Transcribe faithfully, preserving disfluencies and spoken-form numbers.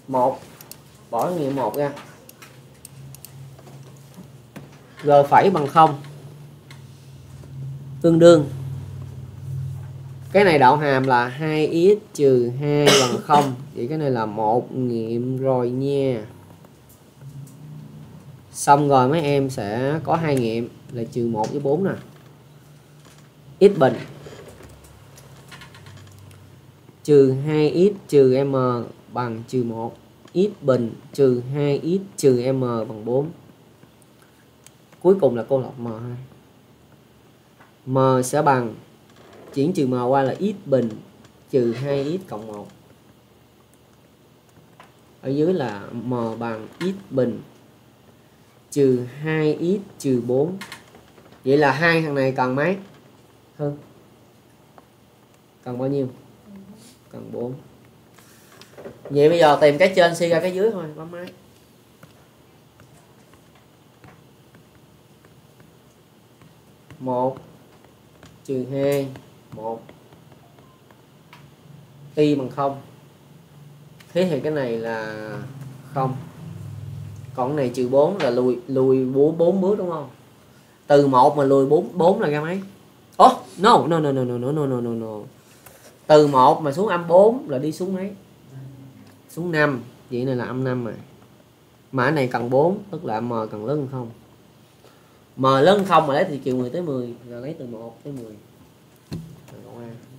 một, bỏ nghiệm một ra. G phẩy bằng không tương đương, cái này đạo hàm là hai x trừ hai bằng không, vậy cái này là một nghiệm rồi nha. Xong rồi mấy em sẽ có hai nghiệm là trừ một với bốn nè. X bình trừ hai x trừ m bằng trừ một, x bình trừ hai x trừ m bằng bốn. Cuối cùng là cô lập m hai. M sẽ bằng, chuyển trừ m qua là x bình trừ hai x cộng một. Ở dưới là m bằng x bình trừ hai x trừ bốn. Vậy là hai thằng này cần mấy? Hơn. Cần bao nhiêu? Cần bốn. Vậy bây giờ tìm cái trên suy ra cái dưới thôi, bấm máy. một trừ hai, một. Y bằng không. Thế thì cái này là không. Còn cái này trừ bốn là lùi lùi bốn bước đúng không? Từ một mà lùi bốn bốn là ra mấy? Ồ, oh, no, no no no no no no no no. Từ một mà xuống âm bốn là đi xuống mấy? Xuống năm. Vậy này là âm năm rồi. Mà cái này cần bốn, tức là m cần lớn hơn không. M lớn hơn không mà lấy từ trừ mười tới mười, rồi lấy từ một tới mười. Rồi,